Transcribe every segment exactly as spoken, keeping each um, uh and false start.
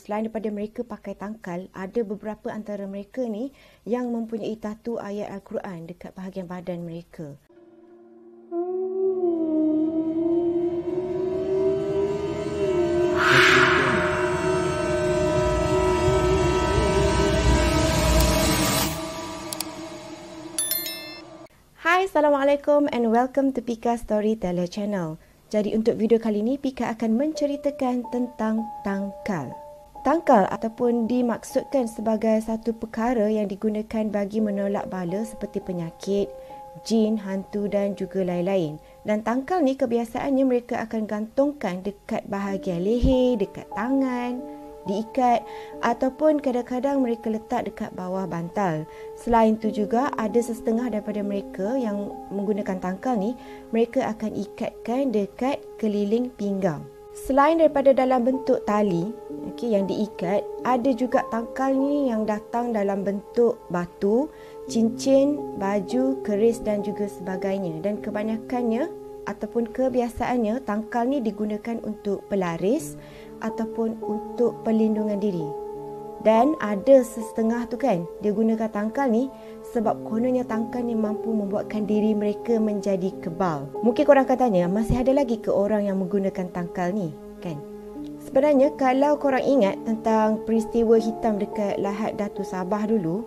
Selain daripada mereka pakai tangkal, ada beberapa antara mereka ni yang mempunyai tatu ayat Al-Quran dekat bahagian badan mereka. Hai, Assalamualaikum and welcome to Pika Storyteller Channel. Jadi untuk video kali ini, Pika akan menceritakan tentang tangkal. Tangkal ataupun dimaksudkan sebagai satu perkara yang digunakan bagi menolak bala seperti penyakit, jin, hantu dan juga lain-lain. Dan tangkal ni kebiasaannya mereka akan gantungkan dekat bahagian leher, dekat tangan, diikat ataupun kadang-kadang mereka letak dekat bawah bantal. Selain itu juga ada setengah daripada mereka yang menggunakan tangkal ni, mereka akan ikatkan dekat keliling pinggang. Selain daripada dalam bentuk tali okay, yang diikat, ada juga tangkal ni yang datang dalam bentuk batu, cincin, baju, keris dan juga sebagainya. Dan kebanyakannya ataupun kebiasaannya tangkal ni digunakan untuk pelaris ataupun untuk perlindungan diri. Dan ada setengah tu kan, dia gunakan tangkal ni sebab kononnya tangkal ni mampu membuatkan diri mereka menjadi kebal. Mungkin korang akan tanya, masih ada lagi ke orang yang menggunakan tangkal ni kan? Sebenarnya kalau korang ingat tentang peristiwa hitam dekat Lahad Datu Sabah dulu,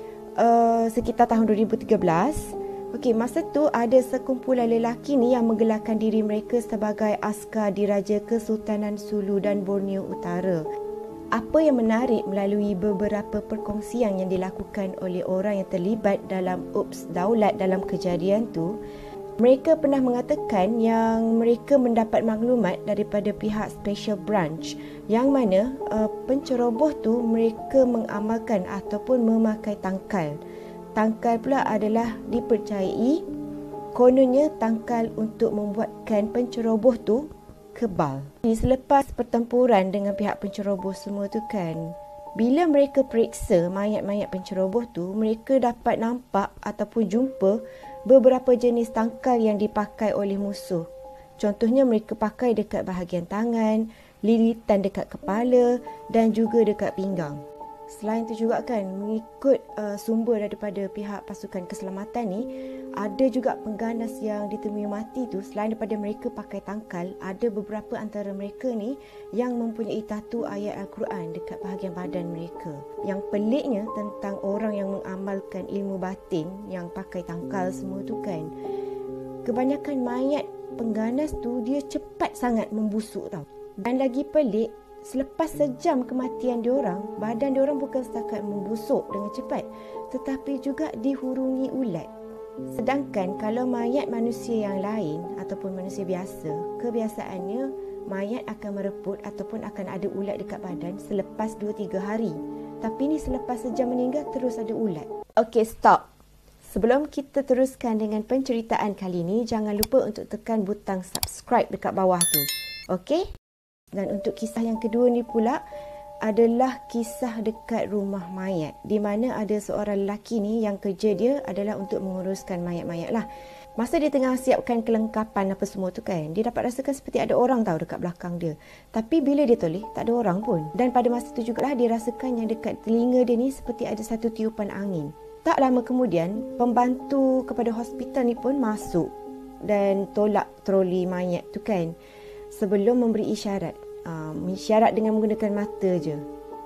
uh, sekitar tahun dua ribu tiga belas, Okey, masa tu ada sekumpulan lelaki ni yang menggelarkan diri mereka sebagai askar diraja Kesultanan Sulu dan Borneo Utara. Apa yang menarik melalui beberapa perkongsian yang dilakukan oleh orang yang terlibat dalam Ups Daulat dalam kejadian tu, mereka pernah mengatakan yang mereka mendapat maklumat daripada pihak Special Branch yang mana uh, penceroboh tu mereka mengamalkan ataupun memakai tangkal. Tangkal pula adalah dipercayai kononnya tangkal untuk membuatkan penceroboh tu kebal. Selepas pertempuran dengan pihak penceroboh semua tu kan, bila mereka periksa mayat-mayat penceroboh tu, mereka dapat nampak ataupun jumpa beberapa jenis tangkal yang dipakai oleh musuh. Contohnya mereka pakai dekat bahagian tangan, lilitan dekat kepala dan juga dekat pinggang. Selain itu juga kan, mengikut uh, sumber daripada pihak pasukan keselamatan ni, ada juga pengganas yang ditemui mati tu. Selain daripada mereka pakai tangkal, ada beberapa antara mereka ni yang mempunyai tatu ayat Al-Quran dekat bahagian badan mereka. Yang peliknya tentang orang yang mengamalkan ilmu batin yang pakai tangkal semua tu kan, kebanyakan mayat pengganas tu dia cepat sangat membusuk tau. Dan lagi pelik, selepas sejam kematian diorang, badan diorang bukan setakat membusuk dengan cepat, tetapi juga dihurungi ulat. Sedangkan kalau mayat manusia yang lain ataupun manusia biasa, kebiasaannya mayat akan mereput ataupun akan ada ulat dekat badan selepas dua tiga hari. Tapi ni selepas sejam meninggal terus ada ulat. Okey, stop. Sebelum kita teruskan dengan penceritaan kali ni, jangan lupa untuk tekan butang subscribe dekat bawah tu. Okey? Dan untuk kisah yang kedua ni pula adalah kisah dekat rumah mayat, di mana ada seorang lelaki ni yang kerja dia adalah untuk menguruskan mayat-mayat lah. Masa dia tengah siapkan kelengkapan apa semua tu kan, dia dapat rasakan seperti ada orang tahu dekat belakang dia. Tapi bila dia toleh, tak ada orang pun. Dan pada masa tu jugalah dia rasakan yang dekat telinga dia ni seperti ada satu tiupan angin. Tak lama kemudian, pembantu kepada hospital ni pun masuk dan tolak troli mayat tu kan, sebelum memberi isyarat. Uh, isyarat dengan menggunakan mata je.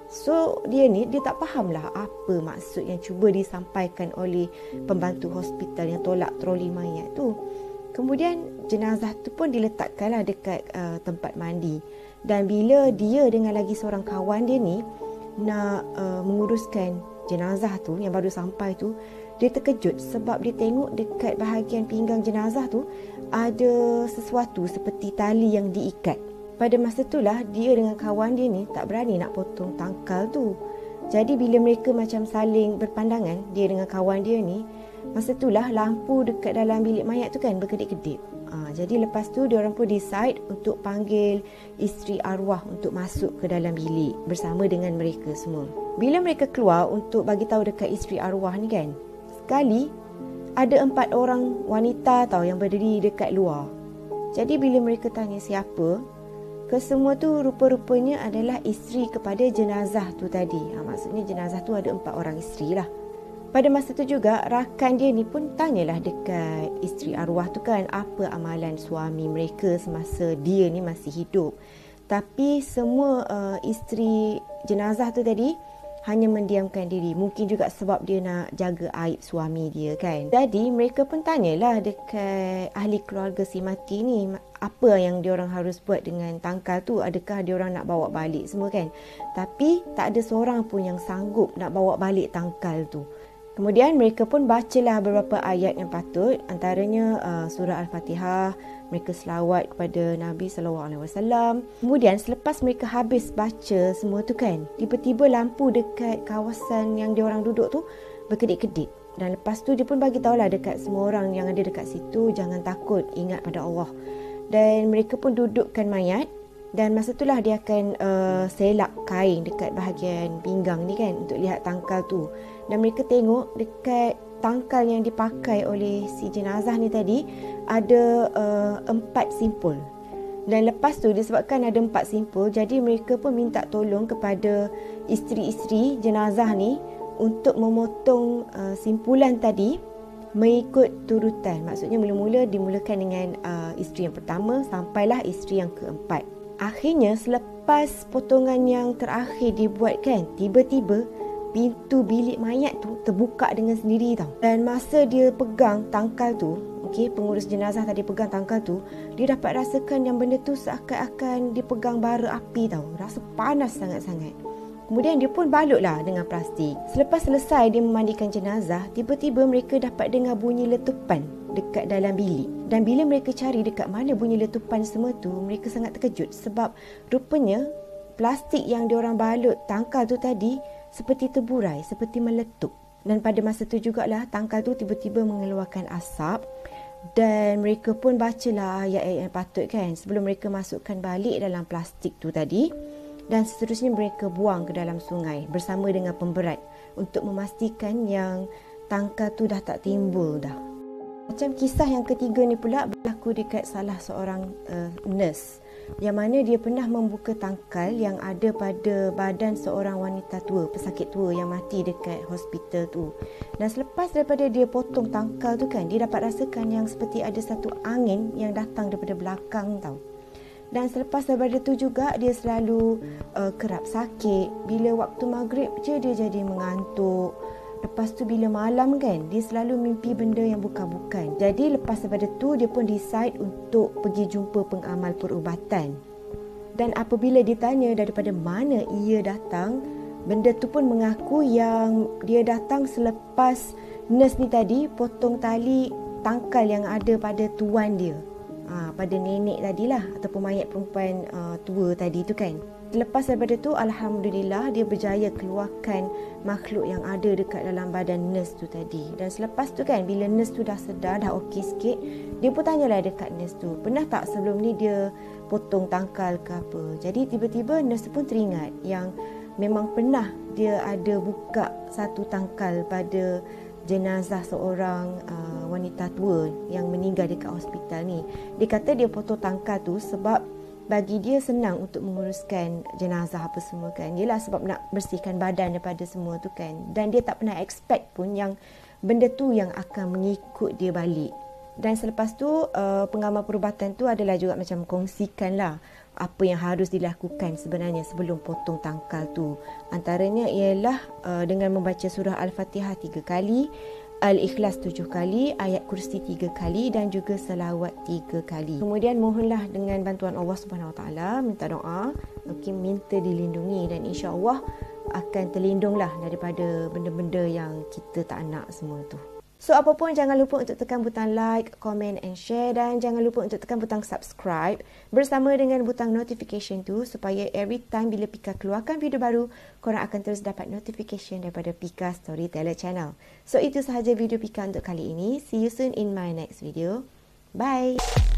So dia ni, dia tak faham lah apa maksud yang cuba disampaikan oleh pembantu hospital yang tolak troli mayat tu. Kemudian jenazah tu pun diletakkanlah dekat uh, tempat mandi. Dan bila dia dengan lagi seorang kawan dia ni nak uh, menguruskan jenazah tu yang baru sampai tu, dia terkejut sebab dia tengok dekat bahagian pinggang jenazah tu ada sesuatu seperti tali yang diikat. Pada masa itulah dia dengan kawan dia ni tak berani nak potong tangkal tu. Jadi bila mereka macam saling berpandangan, dia dengan kawan dia ni, masa itulah lampu dekat dalam bilik mayat tu kan berkedip-kedip. Ha, jadi lepas tu diorang pun decide untuk panggil isteri arwah untuk masuk ke dalam bilik bersama dengan mereka semua. Bila mereka keluar untuk bagi tahu dekat isteri arwah ni kan, sekali ada empat orang wanita tau yang berdiri dekat luar. Jadi bila mereka tanya siapa, kesemua tu rupa-rupanya adalah isteri kepada jenazah tu tadi. Ha, maksudnya jenazah tu ada empat orang isteri lah. Pada masa tu juga, rakan dia ni pun tanyalah dekat isteri arwah tu kan, apa amalan suami mereka semasa dia ni masih hidup. Tapi semua uh, isteri jenazah tu tadi hanya mendiamkan diri. Mungkin juga sebab dia nak jaga aib suami dia kan. Jadi mereka pun tanyalah dekat ahli keluarga si mati ni, apa yang diorang harus buat dengan tangkal tu. Adakah diorang nak bawa balik semua kan. Tapi tak ada seorang pun yang sanggup nak bawa balik tangkal tu. Kemudian mereka pun bacalah beberapa ayat yang patut, antaranya uh, surah Al-Fatihah. Mereka selawat kepada Nabi sallallahu alaihi wasallam. Kemudian selepas mereka habis baca semua tu kan, tiba-tiba lampu dekat kawasan yang diorang duduk tu berkedip-kedip. Dan lepas tu dia pun bagi tahulah dekat semua orang yang ada dekat situ, jangan takut, ingat pada Allah. Dan mereka pun dudukkan mayat. Dan masa itulah dia akan uh, selak kain dekat bahagian pinggang ni kan, untuk lihat tangkal tu. Dan mereka tengok dekat tangkal yang dipakai oleh si jenazah ni tadi ada uh, empat simpul. Dan lepas tu disebabkan ada empat simpul, jadi mereka pun minta tolong kepada isteri-isteri jenazah ni untuk memotong uh, simpulan tadi mengikut turutan. Maksudnya mula-mula dimulakan dengan uh, isteri yang pertama sampailah isteri yang keempat. Akhirnya selepas potongan yang terakhir dibuatkan, tiba-tiba pintu bilik mayat tu terbuka dengan sendiri tau. Dan masa dia pegang tangkal tu, okey, pengurus jenazah tadi pegang tangkal tu, dia dapat rasakan yang benda tu seakan-akan dipegang bara api tau. Rasa panas sangat-sangat. Kemudian dia pun balutlah dengan plastik. Selepas selesai dia memandikan jenazah, tiba-tiba mereka dapat dengar bunyi letupan dekat dalam bilik. Dan bila mereka cari dekat mana bunyi letupan semua tu, mereka sangat terkejut sebab rupanya plastik yang diorang balut tangkal tu tadi seperti terburai, seperti meletup. Dan pada masa tu jugalah tangkal tu tiba-tiba mengeluarkan asap. Dan mereka pun bacalah ayat-ayat yang patut kan, sebelum mereka masukkan balik dalam plastik tu tadi. Dan seterusnya mereka buang ke dalam sungai bersama dengan pemberat untuk memastikan yang tangkal tu dah tak timbul dah. Macam kisah yang ketiga ni pula berlaku dekat salah seorang uh, nurse, yang mana dia pernah membuka tangkal yang ada pada badan seorang wanita tua, pesakit tua yang mati dekat hospital tu. Dan selepas daripada dia potong tangkal tu kan, dia dapat rasakan yang seperti ada satu angin yang datang daripada belakang tau. Dan selepas daripada tu juga dia selalu uh, kerap sakit. Bila waktu maghrib je dia jadi mengantuk. Lepas tu bila malam kan, dia selalu mimpi benda yang bukan-bukan. Jadi lepas daripada tu dia pun decide untuk pergi jumpa pengamal perubatan. Dan apabila ditanya daripada mana ia datang, benda tu pun mengaku yang dia datang selepas nurse ni tadi potong tali tangkal yang ada pada tuan dia. Ha, pada nenek tadilah, ataupun mayat perempuan uh, tua tadi tu kan. Lepas daripada tu, Alhamdulillah dia berjaya keluarkan makhluk yang ada dekat dalam badan nurse tu tadi. Dan selepas tu kan, bila nurse tu dah sedar, dah okey sikit, dia pun tanyalah dekat nurse tu, pernah tak sebelum ni dia potong tangkal ke apa? Jadi tiba-tiba nurse pun teringat yang memang pernah dia ada buka satu tangkal pada jenazah seorang uh, wanita tua yang meninggal dekat hospital ni. Dia kata dia potong tangkal tu sebab bagi dia senang untuk menguruskan jenazah apa semua kan. Yelah sebab nak bersihkan badan daripada semua tu kan. Dan dia tak pernah expect pun yang benda tu yang akan mengikut dia balik. Dan selepas tu uh, pengamal perubatan tu adalah juga macam kongsikan lah apa yang harus dilakukan sebenarnya sebelum potong tangkal tu. Antaranya ialah uh, dengan membaca surah Al-Fatihah tiga kali, Al-Ikhlas tujuh kali, ayat kursi tiga kali dan juga selawat tiga kali. Kemudian mohonlah dengan bantuan Allah Subhanahu Wa Taala, minta doa, okay, minta dilindungi dan insya-Allah akan terlindunglah daripada benda-benda yang kita tak nak semua tu. So apa pun jangan lupa untuk tekan butang like, comment and share dan jangan lupa untuk tekan butang subscribe bersama dengan butang notification tu supaya every time bila Pika keluarkan video baru, korang akan terus dapat notification daripada Pika Storyteller Channel. So itu sahaja video Pika untuk kali ini. See you soon in my next video. Bye!